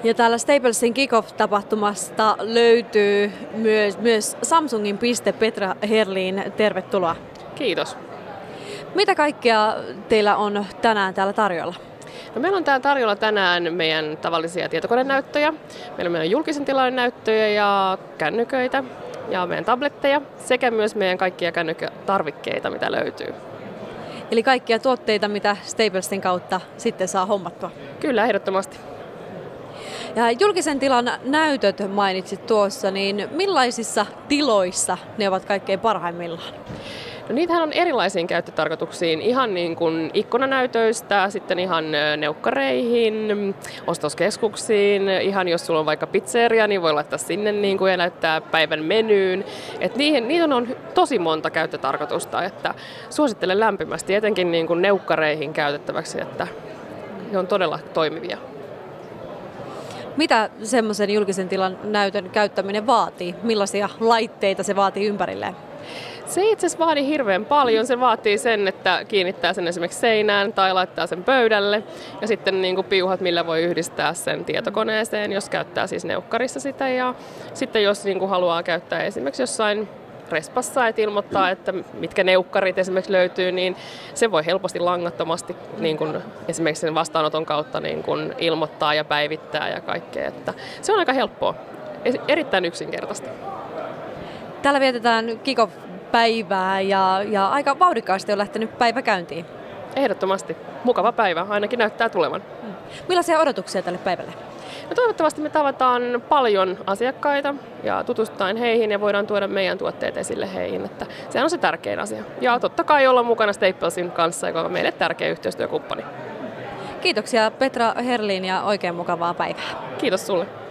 Ja täällä Staplesin Kickoff-tapahtumasta löytyy myös Samsungin piste. Petra Herlin, tervetuloa. Kiitos. Mitä kaikkea teillä on tänään täällä tarjolla? No, meillä on täällä tarjolla tänään meidän tavallisia tietokonenäyttöjä. Meillä on meidän julkisen tilan näyttöjä ja kännyköitä ja meidän tabletteja sekä myös meidän kaikkia kännykkätarvikkeita, mitä löytyy. Eli kaikkia tuotteita, mitä Staplesin kautta sitten saa hommattua? Kyllä, ehdottomasti. Ja julkisen tilan näytöt mainitsit tuossa, niin millaisissa tiloissa ne ovat kaikkein parhaimmillaan? No, niitähän on erilaisiin käyttötarkoituksiin, ihan niin kuin ikkunanäytöistä, sitten ihan neukkareihin, ostoskeskuksiin, ihan jos sulla on vaikka pizzeria, niin voi laittaa sinne niin kuin ja näyttää päivän menyyn. Et niitä on tosi monta käyttötarkoitusta, että suosittelen lämpimästi, etenkin niin kuin neukkareihin käytettäväksi, että ne on todella toimivia. Mitä semmoisen julkisen tilan näytön käyttäminen vaatii? Millaisia laitteita se vaatii ympärilleen? Se ei itse asiassa vaadi hirveän paljon. Se vaatii sen, että kiinnittää sen esimerkiksi seinään tai laittaa sen pöydälle. Ja sitten niin kuin piuhat, millä voi yhdistää sen tietokoneeseen, jos käyttää siis neukkarissa sitä. Ja sitten jos niin kuin haluaa käyttää esimerkiksi jossain respassa, että ilmoittaa, että mitkä neukkarit esimerkiksi löytyy, niin se voi helposti langattomasti niin kuin esimerkiksi sen vastaanoton kautta niin kuin ilmoittaa ja päivittää ja kaikkea. Että se on aika helppoa. Erittäin yksinkertaista. Täällä vietetään Kickoff-päivää ja aika vauhdikkaasti on lähtenyt päivä käyntiin. Ehdottomasti. Mukava päivä, ainakin näyttää tulevan. Millaisia odotuksia tälle päivälle? No, toivottavasti me tavataan paljon asiakkaita ja tutustutaan heihin ja voidaan tuoda meidän tuotteet esille heihin. Että sehän on se tärkein asia. Ja totta kai olla mukana Staplesin kanssa, joka on meille tärkeä yhteistyökumppani. Kiitoksia Petra Herlin ja oikein mukavaa päivää. Kiitos sulle.